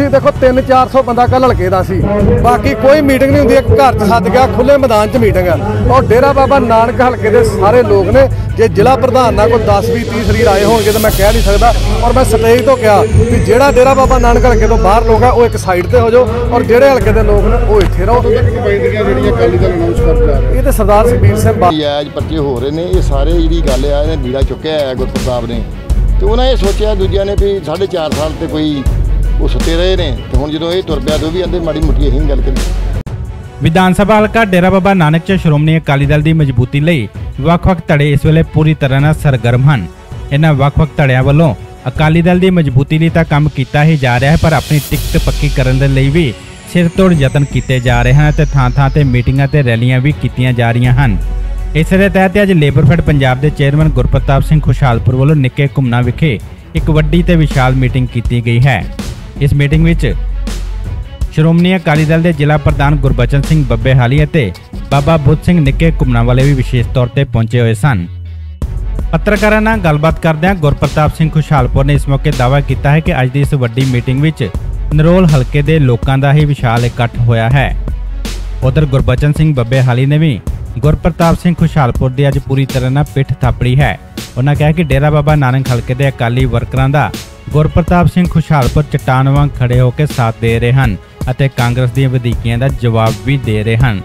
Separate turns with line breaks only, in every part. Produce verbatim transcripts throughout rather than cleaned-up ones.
ਤੁਸੀਂ देखो तीन चार सौ बंदा कल हल्के का सी, बाकी कोई मीटिंग नहीं होंगी। एक घर च सद गया, खुले मैदान च मीटिंग है। और डेरा बाबा नानक हल्के के सारे लोग ने, जे जिला प्रधान ना कोई दस भी तीस शरीर आए होंगे तो मैं कह नहीं सकता। और मैं स्टेज तो कहा कि जेड़ा डेरा बाबा नानक हल्के तो बाहर लोग है वो एक साइड पर हो जाओ, और जेड़े हल्के के लोग ने वो इत्थे रहो। ये तो सरदार सुखबीर सिंह
आज पर्चे हो रहे हैं, ये सारे जी गल है बीड़ा चुक्या है गुरप्रताप ने, तो उन्हें ये सोचा दूजिया ने भी साढ़े चार साल तो कोई वो सुते रहे ने, तो हुण जो ये तुर पिया तो भी आंदे माड़ी मोटी अहीं गल करी।
विधान सभा हल्का डेरा बाबा नानक च श्रोमणी अकाली दल की मजबूती लई ਵੱਖ-ਵੱਖ ਧੜੇ इस वेले पूरी तरह नाल सरगर्म ਹਨ। इन्हां ਵੱਖ-ਵੱਖ ਧੜਿਆਂ ਵੱਲੋਂ अकाली दल की मजबूती ਲਈ ਤਾਂ ਕੰਮ ਕੀਤਾ ਹੀ ਜਾ ਰਿਹਾ ਹੈ, पर अपनी टिकट पक्की ਕਰਨ ਦੇ ਲਈ भी सिरतोड़ यतन किए जा रहे हैं ते थां थां ते मीटिंगां ते रैलियां भी कीतियां जा रही हैं। इस दे तहत अज लेबरफेड पंजाब के चेयरमैन गुरप्रताप सिंह खुशहालपुर वालों निक्के घुमना विखे एक वड्डी ते विशाल मीटिंग की गई है। इस मीटिंग विच श्रोमणी अकाली दल के जिला प्रधान गुरबचन सिंह बब्बेहाली ते बाबा बुद्ध सिंह निक्के घुमना वाले भी विशेष तौर पर पहुंचे हुए सन। पत्रकारां नाल गलबात करदਿਆਂ गुरप्रताप सिंह खुशहालपुर ने इस मौके दावा किया है कि अज की इस वड्डी मीटिंग विच नरोल हल्के के लोगों का ही विशाल इकट्ठ होया है। उधर गुरबचन सिंह बब्बेहाली ने भी गुरप्रताप सिंह खुशहालपुर की अज पूरी तरह ना पिठ थापड़ी है। उन्होंने कहा कि डेरा बाबा नानक हल्के के अकाली वर्करां दा गुरप्रताप सिंह खुशहालपुर चट्टान वांग खड़े होकर साथ दे रहे हैं और कांग्रेस दी वधीकियां का जवाब भी दे रहे हैं।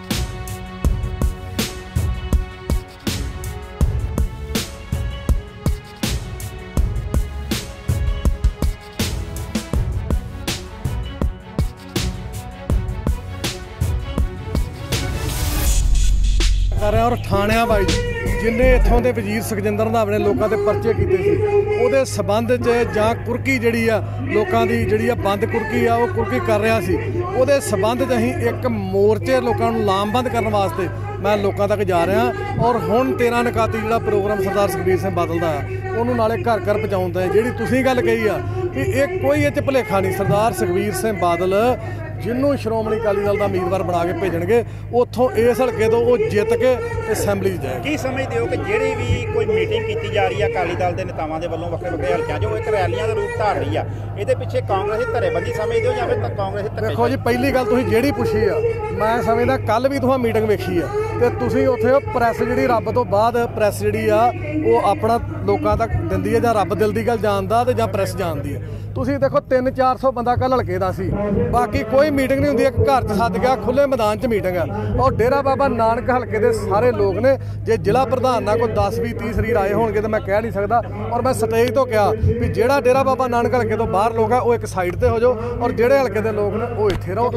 कर रहे और थाणिया बाई जिन्हें इत्थों के वजीर सुखजिंदर रंधावे ने लोगों के परचे किए थे वो संबंध च जां कुरकी जी लोगों की जी बंद कुरकी आ वो कुरकी कर रहा सी, वो संबंध च असीं एक मोर्चे लोगों को लामबंद करने वास्ते मैं लोगों तक जा रहा। और हुण तेरह निकाती जो प्रोग्राम सरदार सुखबीर सिंह बादल का उन्होंने नाले घर घर पहुँचाउण दा जी तुसीं गल कही आ कि एक कोई इह भुलेखा नहीं। सरदार सुखबीर सिंह बादल जिन्हों श्रोमणी अकाली दल का उम्मीदवार बना के भेजणगे उतों इस हल्के तो वो जित के असैंबली जाए।
की समझते हो कि जिहड़ी भी कोई मीटिंग की जा रही है अकाली दल के नेतावां दे वल्लों वक्रे वक्रे हल्कियां जो एक रैलियां का रूप धार रही है, ये पिछे कांग्रेस की धड़ेबंदी समझते हो या फिर कांग्रेस की?
देखो जी पहली गल तुसीं जिहड़ी पुछी आ मैं समझदा कल भी तुहां मीटिंग वेखी आ ते तुसीं उत्थे प्रैस जिहड़ी रब तो बाद प्रैस जिहड़ी आ वो अपना लोकां तक दिंदी है जां रब दिल दी गल जानदा ते जां प्रैस जानदी है। तुसीं देखो तीन चार सौ बंदा कल हल्के का सी, बाकी कोई मीटिंग नहीं होंगी। एक घर च सद गया, खुले मैदान च मीटिंग है। और डेरा बाबा नानक हल्के के सारे लोग ने, जे जिला प्रधान ना कोई दस भी तीस शरीर आए होंगे तो मैं कह नहीं सकता। और मैं स्टेज तो कहा कि जेड़ा डेरा बाबा नानक हल्के तो बाहर लोग है वो एक साइड पर हो जाओ, और जेड़े हल्के के लोग ने वो इत्थे रहो।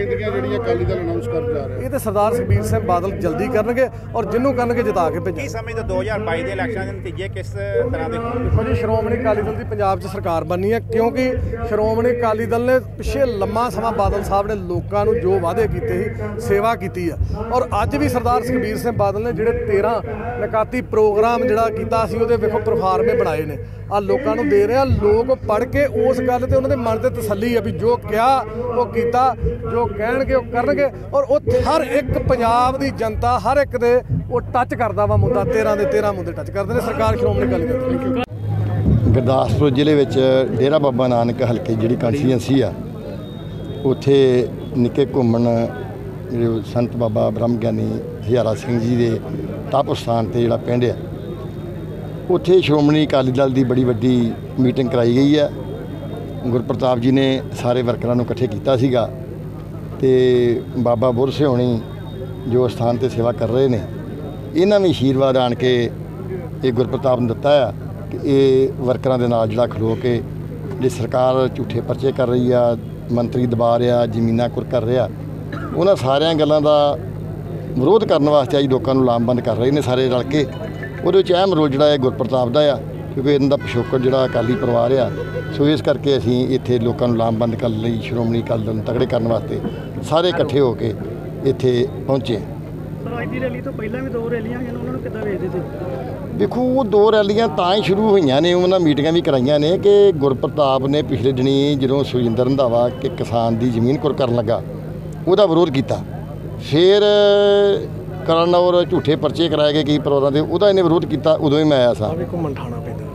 ये तो सरदार सुखबीर सिंह बादल जल्दी करनगे और जिन्हों करनगे जिता के भेजेंगे।
समझ दो हज़ार बाईस के इलैक्शन के नतीजे किस तरह के?
देखो जी श्रोमणी अकाली दल की पंजाब च सरकार बननी है, क्योंकि श्रोमणी अकाली दल ने पिछले लम्मा समा बादल साहब ने लोगों को जो वादे किए सेवा की है। और अज भी सरदार सुखबीर सिंह बादल ने जोड़े तेरह निकाती प्रोग्राम जोड़ा किया वेखो प्रोफार्मे बनाए ने आ लोगों को दे रहे हैं। लोग पढ़ के उस गल ते उन्होंने मन से तसली है भी जो क्या वो किया, जो कहणगे वो करनगे। और वो हर एक पंजाब की जनता हर एक दे वो टच करता वा मुद्दा, तेरह के तेरह मुद्दे टच करते हैं सरकार श्रोमणी अकाली दल।
गुरदासपुर जिले में डेरा बाबा नानक हल्के जी कॉन्स्टिट्यूएंसी आ उत्थे निक्के घुमन संत बाबा ब्रह्म ज्ञानी हजारा सिंह जी के तप स्थान से जोड़ा पिंड है उत्थे श्रोमणी अकाली दल की बड़ी वड्डी मीटिंग कराई गई है। गुरप्रताप जी ने सारे वर्करां नूं इकट्ठे कीता सीगा ते बाबा बुद्ध सिंह होणी जो स्थान पर सेवा कर रहे हैं इन्हां भी आशीर्वाद आण के ये गुरप्रताप ने दिता है कि ये वर्करां दे नाल जिहड़ा खलो के जी सरकार झूठे परचे कर रही है, मंत्री दबा रहा, जमीनां कुर कर रहा, उन्हां सारियां गल्लां दा विरोध करने वास्ते अज लोगों को लामबंद कर रहे हैं सारे रल के। वो अहम रोल जोड़ा गुरप्रताप का आ क्योंकि इनका पिछोकड़ जोड़ा अकाली परिवार आ, सो इस करके असीं इत्थे लोगों को लामबंद करने लई श्रोमणी अकाली दल तगड़े करने वास्ते सारे इकट्ठे होके इत्थे पहुँचे।
रैली तो पहले भी दो रैलियां उन्होंने किद्दां वेखदे सी?
देखो वो दो रैलियां तां ही शुरू हुई ने, उन्होंने मीटिंगां भी कराइया ने कि गुरप्रताप ने पिछले दिनी जो सुखजिंदर रंधावा कि किसान की जमीन कुर कर लगा वह विरोध किया, फिर करन और झूठे परचे कराए गए कई परिवारों के, वह इन्हें विरोध किया, उदों ही मैं आया सा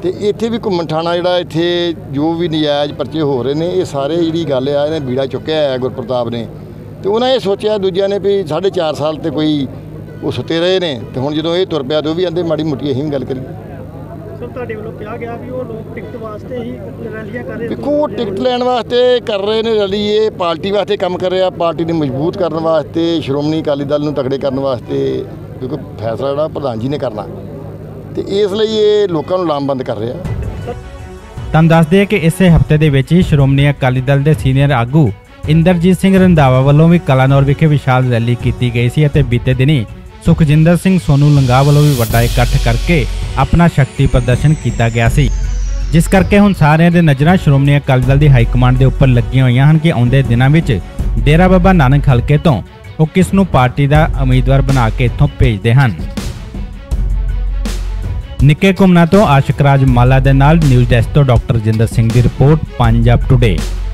ਤੇ ਇੱਥੇ ਵੀ ਘੁੰਮਣ ਠਾਣਾ ਜਿਹੜਾ ਇੱਥੇ ਜੋ ਵੀ ਨਜਾਇਜ਼ ਪਰਚੇ ਹੋ ਰਹੇ ਨੇ ਇਹ ਸਾਰੇ ਜਿਹੜੀ ਗੱਲ ਆ ਇਹਨੇ ਬੀੜਾ ਚੁੱਕਿਆ ਹੈ ਗੁਰਪ੍ਰਤਾਪ ਨੇ। ਤੇ ਉਹਨਾਂ ਇਹ ਸੋਚਿਆ ਦੂਜਿਆਂ ਨੇ ਵੀ ਸਾਢੇ ਚਾਰ ਸਾਲ ਤੇ ਕੋਈ ਉਹ ਸੁੱਤੇ ਰਹੇ ਨੇ ਤੇ ਹੁਣ ਜਦੋਂ ਇਹ ਤੁਰ ਪਿਆ ਤੇ ਉਹ ਵੀ ਆਂਦੇ ਮਾੜੀ ਮੋਟੀ ਅਸੀਂ ਵੀ ਗੱਲ ਕਰੀਏ।
ਸਰ ਤੁਹਾਡੇ ਵੱਲੋਂ ਕਿਹਾ ਗਿਆ ਵੀ ਉਹ ਲੋਕ ਟਿਕਟ ਵਾਸਤੇ ਹੀ ਰੈਲੀਆਂ ਕਰ ਰਹੇ ਨੇ।
ਦੇਖੋ ਉਹ ਟਿਕਟ ਲੈਣ ਵਾਸਤੇ ਕਰ ਰਹੇ ਨੇ ਰੈਲੀ, ਇਹ ਪਾਰਟੀ ਵਾਸਤੇ ਕੰਮ ਕਰ ਰਿਹਾ, ਪਾਰਟੀ ਨੂੰ ਮਜ਼ਬੂਤ ਕਰਨ ਵਾਸਤੇ, ਸ਼੍ਰੋਮਣੀ ਅਕਾਲੀ ਦਲ ਨੂੰ ਤਕੜੇ ਕਰਨ ਵਾਸਤੇ, ਕਿਉਂਕਿ ਫੈਸਲਾ ਜਿਹੜਾ ਪ੍ਰਧਾਨ ਜੀ ਨੇ ਕਰਨਾ ਤੇ ਇਸ ਲਈ ਇਹ ਲੋਕਾਂ ਨੂੰ ਲਾਮਬੰਦ ਕਰ ਰਿਹਾ।
ਤੁਹਾਨੂੰ ਦੱਸ ਦਈਏ ਕਿ ਇਸੇ ਹਫਤੇ ਦੇ ਵਿੱਚ ਹੀ ਸ਼੍ਰੋਮਣੀ ਅਕਾਲੀ ਦਲ ਦੇ ਸੀਨੀਅਰ ਆਗੂ ਇੰਦਰਜੀਤ ਸਿੰਘ ਰੰਧਾਵਾ ਵੱਲੋਂ ਵੀ ਕਲਾਨੌਰ ਵਿਖੇ ਵਿਸ਼ਾਲ ਰੈਲੀ ਕੀਤੀ ਗਈ ਸੀ ਅਤੇ ਬੀਤੇ ਦਿਨੀ ਸੁਖਜਿੰਦਰ ਸਿੰਘ ਸੋਨੂ ਲੰਗਾ ਵੱਲੋਂ ਵੀ ਵੱਡਾ ਇਕੱਠ ਕਰਕੇ ਆਪਣਾ ਸ਼ਕਤੀ ਪ੍ਰਦਰਸ਼ਨ ਕੀਤਾ ਗਿਆ ਸੀ, ਜਿਸ ਕਰਕੇ ਹੁਣ ਸਾਰਿਆਂ ਦੇ ਨਜ਼ਰਾਂ ਸ਼੍ਰੋਮਣੀ ਅਕਾਲੀ ਦਲ ਦੀ ਹਾਈ ਕਮਾਂਡ ਦੇ ਉੱਪਰ ਲੱਗੀਆਂ ਹੋਈਆਂ ਹਨ ਕਿ ਆਉਂਦੇ ਦਿਨਾਂ ਵਿੱਚ ਡੇਰਾ ਬਾਬਾ ਨਾਨਕ ਹਲਕੇ ਤੋਂ ਉਹ ਕਿਸ ਨੂੰ ਪਾਰਟੀ ਦਾ ਉਮੀਦਵਾਰ ਬਣਾ ਕੇ ਇੱਥੋਂ ਭੇਜਦੇ ਹਨ। ਨਿੱਕੇ ਘੁੰਮਣਾ ਤੋਂ ਆਸ਼ਿਕ ਰਾਜ ਮਾਲਾ ਦੇ ਨਾਲ ਨਿਊਜ਼ ਡੈਸਕ ਤੋਂ ਡਾਕਟਰ ਜਿੰਦਰ ਸਿੰਘ ਦੀ ਰਿਪੋਰਟ, ਪੰਜਾਬ ਟੁਡੇ।